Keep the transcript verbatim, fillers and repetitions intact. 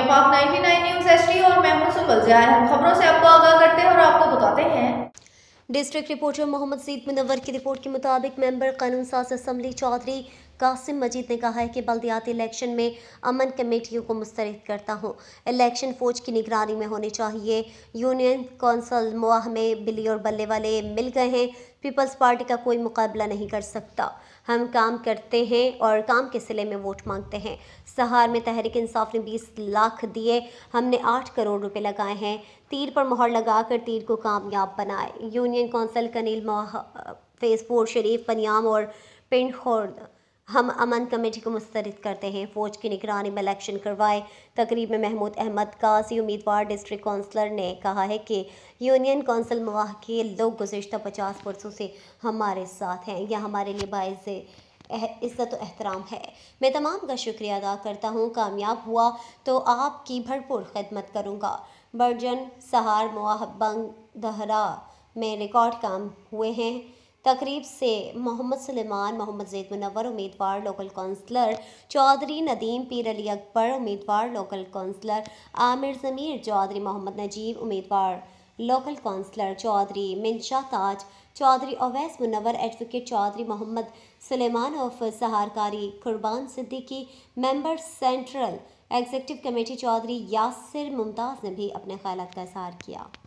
पाक निन्यानवे news HD और मैं हूं सुबल ज़िया। हम खबरों से आपको आगाह करते हैं और आपको बताते हैं। डिस्ट्रिक्ट रिपोर्टर मोहम्मद ज़ैद मुनव्वर की रिपोर्ट के मुताबिक मेंबर कानून साज असम्बली चौधरी कासिम मजीद ने कहा है कि बल्दियाती इलेक्शन में अमन कमेटियों को मुस्तरद करता हूँ। इलेक्शन फौज की निगरानी में होने चाहिए। यूनियन कौंसल मुआहमे बिल्ली और बल्ले वाले मिल गए हैं। पीपल्स पार्टी का कोई मुकाबला नहीं कर सकता। हम काम करते हैं और काम के सिले में वोट मांगते हैं। सहार में तहरीक इंसाफ ने बीस लाख दिए, हमने आठ करोड़ रुपए लगाए हैं। तीर पर मोहर लगाकर तीर को कामयाब बनाए। यूनियन कौंसल कनील फेस फोर शरीफ पनियाम और पिंड खोर्द हम अमन कमेटी को मुस्तरद करते हैं। फौज की निगरानी में इलेक्शन करवाए। तकरीब में महमूद अहमद कासी उम्मीदवार डिस्ट्रिक्ट काउंसलर ने कहा है कि यूनियन कौंसल मुआह के लोग गुज़िश्ता पचास वर्षों से हमारे साथ हैं। यह हमारे लिए बाइज़ इज़्ज़त और एहतराम है। मैं तमाम का शुक्रिया अदा करता हूँ। कामयाब हुआ तो आपकी भरपूर खिदमत करूँगा। बर्जन सहार मुआह बंग दहरा में रिकॉर्ड काम हुए हैं। तकरीब से मोहम्मद सुलेमान, मोहम्मद ज़ैद मुनव्वर उम्मीदवार लोकल काउंसलर, चौधरी नदीम पीर अली अकबर उम्मीदवार लोकल काउंसलर, आमिर ज़मीर चौधरी, मोहम्मद नजीब उम्मीदवार local councillor, Chaudhry Minsha Taj, Chaudhry Awais Munawwar, advocate Chaudhry Mohammad Sulaiman of सहारकारी, Qurban Siddiqui member central executive committee, Chaudhry Yasir Mumtaz ने भी अपने ख्यालात का इज़हार किया।